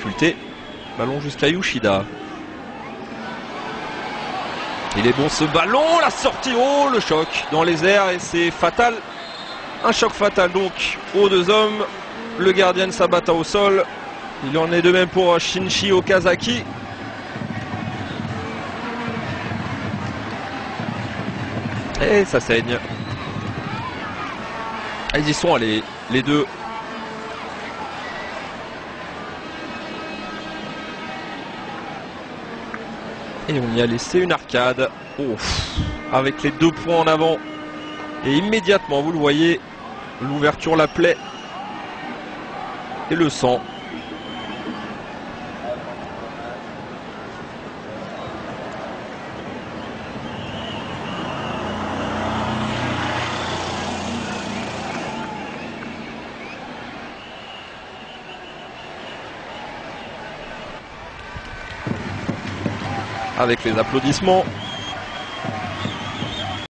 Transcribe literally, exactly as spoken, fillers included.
difficulté. Ballon jusqu'à Yoshida. Il est bon ce ballon, la sortie, oh le choc dans les airs et c'est fatal. Un choc fatal donc aux deux hommes. Le gardien de Sabata au sol. Il en est de même pour Shinji Okazaki. Et ça saigne. Ils y sont allés, les deux. Et on y a laissé une arcade. Oh, avec les deux points en avant. Et immédiatement, vous le voyez, l'ouverture, la plaie. Et le sang. Avec les applaudissements.